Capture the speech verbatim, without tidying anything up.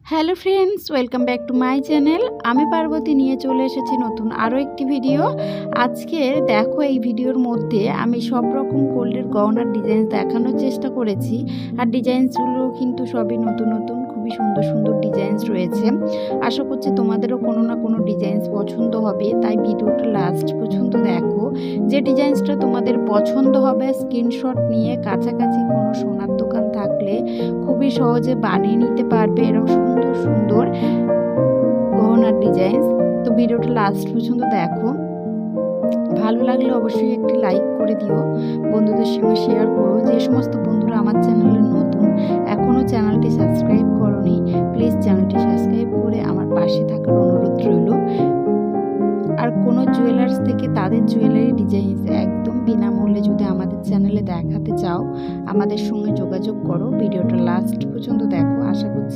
Hello friends, welcome back to my channel. আমি পার্বতী নিয়ে চলে এসেছি নতুন আরও একটি ভিডিও। আজকে দেখো, এই ভিডিওর মধ্যে আমি সব রকম গোল্ডের গহনার ডিজাইন দেখানোর চেষ্টা করেছি। আর ডিজাইনসগুলো কিন্তু সবই নতুন নতুন, খুবই সুন্দর সুন্দর ডিজাইনস রয়েছে। আশা করছি তোমাদেরও কোনো না কোনো ডিজাইনস পছন্দ হবে, তাই ভিডিওটা লাস্ট পর্যন্ত দেখো। যে ডিজাইনসটা তোমাদের পছন্দ হবে স্ক্রিনশট নিয়ে কাছাকাছি কোনো সোনার দোকান থাকলে খুবই সহজে বানিয়ে নিতে পারবে এরকম সুন্দর সুন্দর গহনার ডিজাইন। তো ভিডিওটা লাস্ট পর্যন্ত দেখো। ভালো লাগলে অবশ্যই একটি লাইক করে দিও, বন্ধুদের সঙ্গে শেয়ার করো। যে সমস্ত বন্ধুরা আমার চ্যানেলে নতুন, এখনও চ্যানেলটি সাবস্ক্রাইব করোনি, প্লিজ চ্যানেলটি সাবস্ক্রাইব করে আমার পাশে থাকার অনুরোধ রইল। আর কোনো জুয়েলার্স থেকে তাদের জুয়েলারি ডিজাইন একদম বিনামূল্যে যদি আমাদের চ্যানেলে দেখাতে চাও, আমাদের সঙ্গে যোগাযোগ করো। ভিডিওটা লাস্ট পর্যন্ত দেখো, আশা করছি